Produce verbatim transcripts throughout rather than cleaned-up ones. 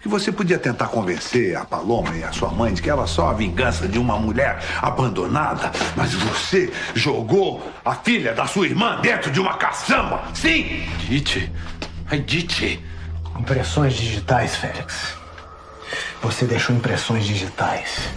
E você podia tentar convencer a Paloma e a sua mãe de que era só a vingança de uma mulher abandonada. Mas você jogou a filha da sua irmã dentro de uma caçamba. Sim! Dite. Ai, Dite. Impressões digitais, Félix. Você deixou impressões digitais.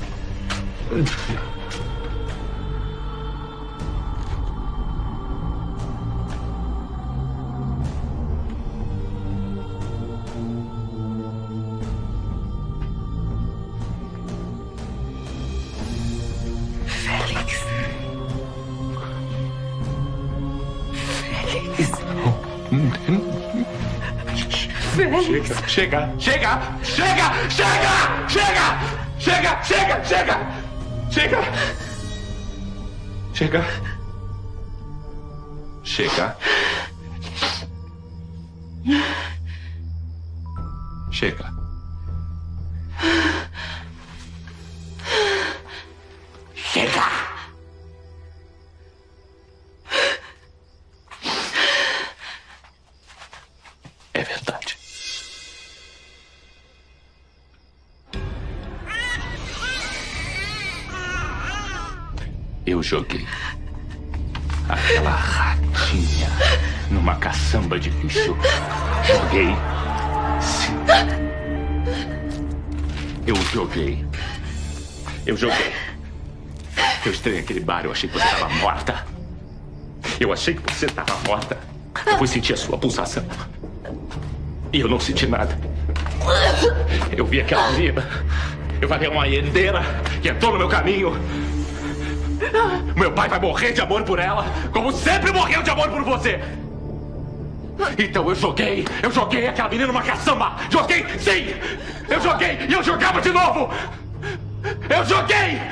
Chega, chega, chega, chega, chega, chega, chega, chega, chega, chega, chega, chega, chega, chega. É verdade. Eu joguei aquela ratinha numa caçamba de lixo. Joguei. Sim. Eu joguei. Eu joguei. Eu entrei naquele bar, eu achei que você estava morta. Eu achei que você estava morta. Eu fui sentir a sua pulsação. E eu não senti nada. Eu vi aquela menina. Eu vi uma hiendeira que entrou no meu caminho. Meu pai vai morrer de amor por ela, como sempre morreu de amor por você. Então eu joguei, eu joguei aquela menina numa caçamba. Joguei, sim! Eu joguei e eu jogava de novo! Eu joguei!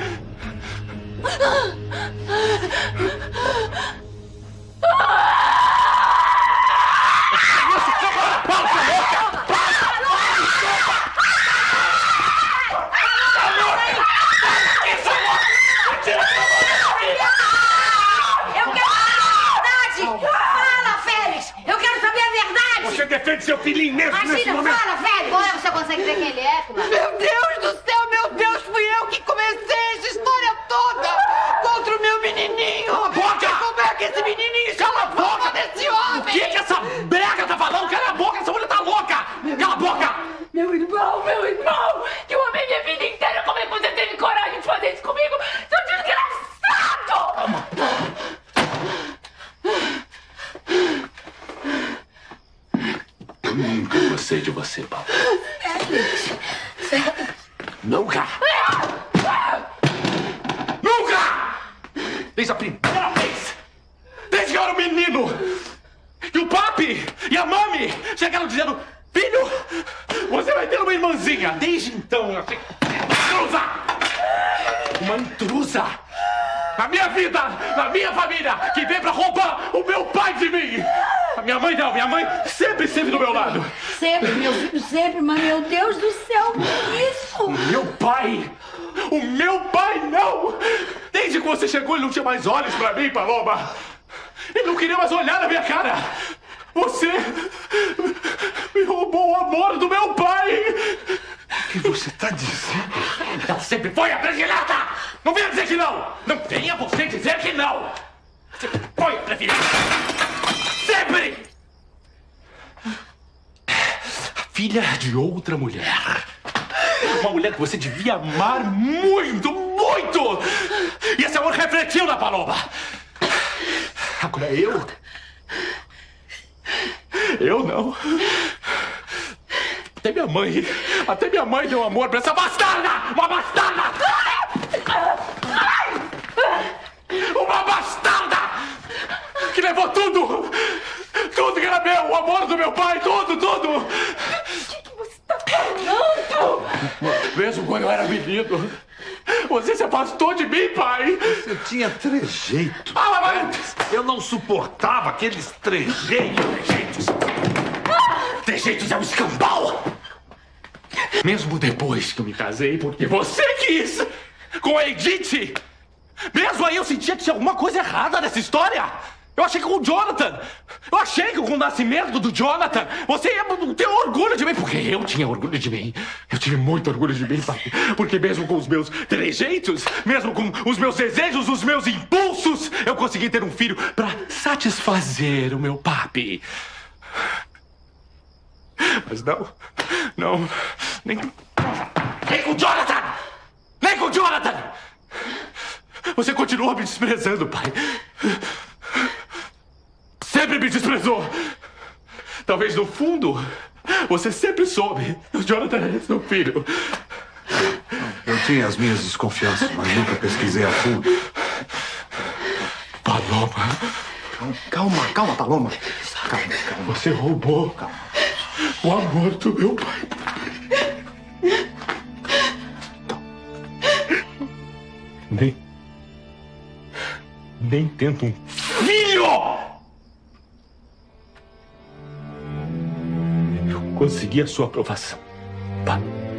Você defende seu filhinho mesmo Imagina, nesse momento? fala, velho! Pô, você consegue ver quem ele é, Clara? Meu Deus do céu, meu Deus, fui eu que comecei essa história toda contra o meu menininho! Cala a boca! Como é que esse menininho Cala a boca desse homem? O que que essa brega tá falando? Cala a boca, essa mulher tá louca! Cala a boca! Meu irmão, meu irmão! Que eu amei minha vida inteira! Como é que você teve coragem de fazer isso comigo? Seu desgraçado! Eu nunca gostei de você, Paulo. Félix! Félix! Nunca! Nunca! Desde a primeira vez! Desde que eu era um menino! E o papi e a mami chegaram dizendo: filho, você vai ter uma irmãzinha! Desde então eu achei intrusa! Uma intrusa! Na minha vida, na minha família, que veio pra roubar o meu pai de mim! A minha mãe não, minha mãe sempre esteve do meu lado! Sempre, meu filho, sempre, mas meu Deus do céu, que é isso? O meu pai! O meu pai não! Desde que você chegou, ele não tinha mais olhos pra mim, Paloma! Ele não queria mais olhar na minha cara! Você me roubou o amor do meu pai! O que você tá dizendo? Ela sempre foi a predileta! Não venha dizer que não! Não venha você dizer que não! Sempre foi a predileta! Sempre! A filha de outra mulher. Uma mulher que você devia amar muito, muito! E esse amor refletiu na Paloma! Agora eu... Eu não. Até minha mãe... Até minha mãe deu amor pra essa bastarda! Uma bastarda! Uma bastarda! Que levou tudo! Tudo que era meu! O amor do meu pai! Tudo, tudo! O que, que você tá falando? Mesmo quando eu era menino, você se afastou de mim, pai! Você tinha trejeito. Ah, mas... Eu não suportava aqueles trejeitos. Trejeitos! Trejeitos é um escambau! Mesmo depois que eu me casei, porque você quis! Com a Edith! Mesmo aí eu sentia que tinha alguma coisa errada nessa história! Eu achei que com o Jonathan, eu achei que com o nascimento do Jonathan, você ia ter orgulho de mim, porque eu tinha orgulho de mim. Eu tive muito orgulho de mim, pai. Porque mesmo com os meus trejeitos, mesmo com os meus desejos, os meus impulsos, eu consegui ter um filho pra satisfazer o meu papi. Mas não, não, nem, nem com o Jonathan! Nem com o Jonathan! Você continua me desprezando, pai. Sempre me desprezou. Talvez no fundo, você sempre soube. O Jonathan é seu filho. Eu tinha as minhas desconfianças, mas nunca pesquisei a fundo. Paloma. Calma, calma, Paloma. Calma, calma. Você roubou Calma. o amor do meu pai. Nem... Nem tento um filho! Eu consegui a sua aprovação, pai.